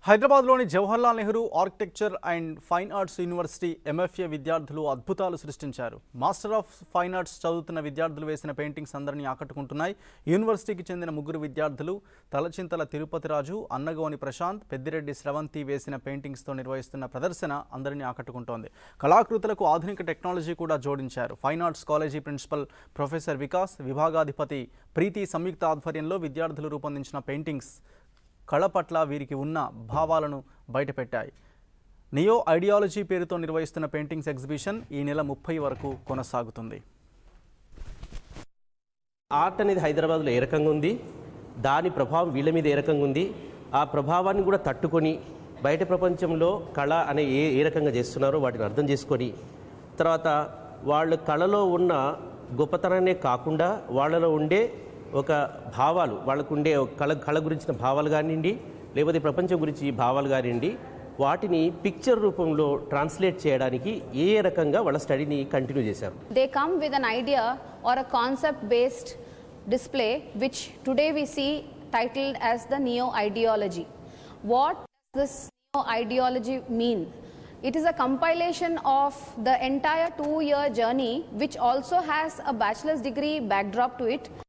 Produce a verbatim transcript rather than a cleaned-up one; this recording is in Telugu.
హైదరాబాద్లోని Jawaharlal Nehru architecture and fine arts university MFA విద్యార్థులు అద్భుతాలు సృష్టించారు. మాస్టర్ ఆఫ్ ఫైన్ ఆర్ట్స్ చదువుతున్న విద్యార్థులు వేసిన పెయింటింగ్స్ అందరినీ ఆకట్టుకుంటున్నాయి. యూనివర్సిటీకి చెందిన ముగ్గురు విద్యార్థులు తలచింతల తిరుపతి రాజు, అన్నగోని ప్రశాంత్, పెద్దిరెడ్డి స్రవంతి వేసిన పెయింటింగ్స్తో నిర్వహిస్తున్న ప్రదర్శన అందరినీ ఆకట్టుకుంటోంది. కళాకృతులకు ఆధునిక టెక్నాలజీ కూడా జోడించారు. Fine arts college principal professor Vikas, విభాగాధిపతి ప్రీతి సంయుక్త ఆధ్వర్యంలో విద్యార్థులు రూపొందించిన పెయింటింగ్స్ కళ పట్ల వీరికి ఉన్న భావాలను బయటపెట్టాయి. నియో ఐడియాలజీ పేరుతో నిర్వహిస్తున్న పెయింటింగ్స్ ఎగ్జిబిషన్ ఈ నెల ముప్పై వరకు కొనసాగుతుంది. ఆర్ట్ అనేది హైదరాబాద్లో ఏ రకంగా ఉంది, దాని ప్రభావం వీళ్ళ మీద ఏ రకంగా ఉంది, ఆ ప్రభావాన్ని కూడా తట్టుకొని బయట ప్రపంచంలో కళ అనే ఏ ఏ రకంగా చేస్తున్నారో వాటిని అర్థం చేసుకొని తర్వాత వాళ్ళ కళలో ఉన్న గొప్పతనాన్నే కాకుండా వాళ్ళలో ఉండే ఒక భావాలు, వాళ్ళకు ఉండే కళ కళ గురించిన భావాలు కానివ్వండి, లేకపోతే ప్రపంచం గురించి భావాలు కానివ్వండి, వాటిని పిక్చర్ రూపంలో ట్రాన్స్లేట్ చేయడానికి ఏ రకంగా వాళ్ళ స్టడీని కంటిన్యూ చేశారు. They come with an idea or a concept based display which today we see titled as the Neo Ideology. What does this Neo Ideology mean? It is a compilation of the entire two year journey which also has a bachelor's degree backdrop to it.